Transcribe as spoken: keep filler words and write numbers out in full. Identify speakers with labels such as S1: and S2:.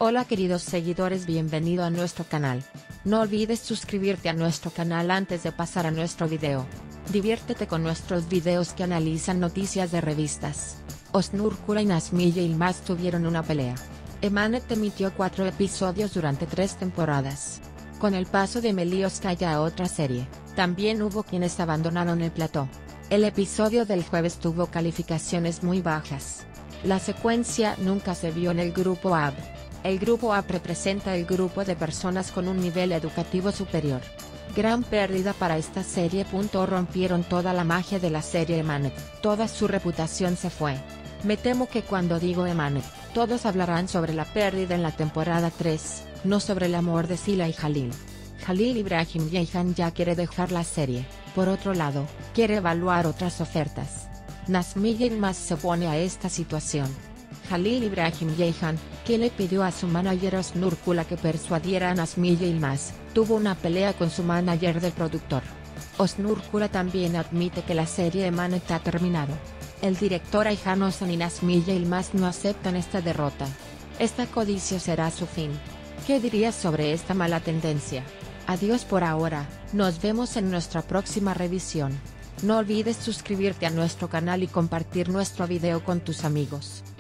S1: Hola queridos seguidores, bienvenido a nuestro canal. No olvides suscribirte a nuestro canal antes de pasar a nuestro video. Diviértete con nuestros videos que analizan noticias de revistas. Osnur-Kula y Nazmiye Yılmaz tuvieron una pelea. Emanet emitió cuatro episodios durante tres temporadas. Con el paso de Melioskaya a otra serie, también hubo quienes abandonaron el plató. El episodio del jueves tuvo calificaciones muy bajas. La secuencia nunca se vio en el grupo A B. El grupo A B representa el grupo de personas con un nivel educativo superior. Gran pérdida para esta serie. Rompieron toda la magia de la serie Emanet, toda su reputación se fue. Me temo que cuando digo Emanet, todos hablarán sobre la pérdida en la temporada tres, no sobre el amor de Sila y Jalil. Jalil Ibrahim Ceyhan ya quiere dejar la serie, por otro lado, quiere evaluar otras ofertas. Nazmiye Yılmaz se opone a esta situación. Jalil Ibrahim Ceyhan, que le pidió a su manager Osnur-Kula que persuadiera a Nazmiye Yılmaz, tuvo una pelea con su manager del productor. Osnur-Kula también admite que la serie Emanet ha terminado. El director Ayhan Ozan y Nazmiye Yılmaz no aceptan esta derrota. Esta codicia será su fin. ¿Qué dirías sobre esta mala tendencia? Adiós por ahora, nos vemos en nuestra próxima revisión. No olvides suscribirte a nuestro canal y compartir nuestro video con tus amigos.